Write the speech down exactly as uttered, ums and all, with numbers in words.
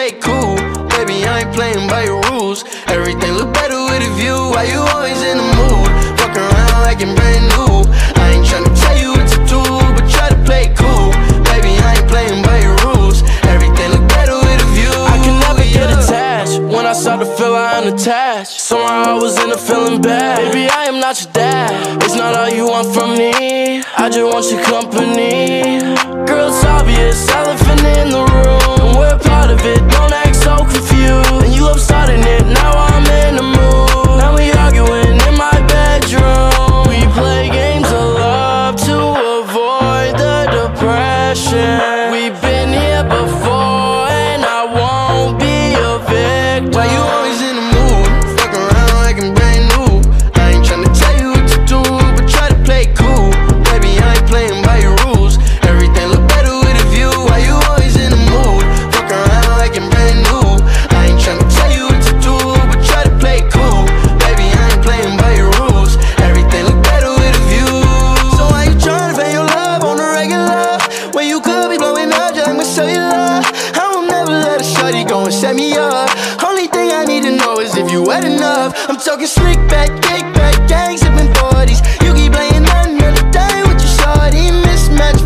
play it cool. Baby, I ain't playing by your rules. Everything look better with a view. Why you always in the mood? Fuck around like I'm brand new. I ain't tryna tell you what to do, but try to play it cool. Baby, I ain't playing by your rules. Everything look better with a view. I can never get attached. When I start to feel I am attached, somehow I was in a feeling bad. Baby, I am not your dad. It's not all you want from me. I just want your company. Girl, it's obvious, elephant in the room. We're part of it, don't act so confused. And you love starting it, now I'm in the mood. Now we arguing in my bedroom. We play games of love to avoid the depression. We've been here before and I won't be a victim. Why you always in the mood? Fuck around like I'm brand new. I ain't tryna tell you what to do, but try to play it cool. Baby, I ain't playing by your rules. Everything look better with a view. Why you always in the mood? Fuck around like I'm brand new. I ain't tryna tell you what to do, but try to play it cool. Baby, I ain't playing by your rules. Everything look better with a view. So why you tryna pay your love on the regular when you could be blowing up just like my cellular? I will never let a shorty go and set me up. Only thing I need to know is if you wet enough. I'm talking slick back, kick back, gang sipping forties. You keep playing another day with your shorty. Mismatch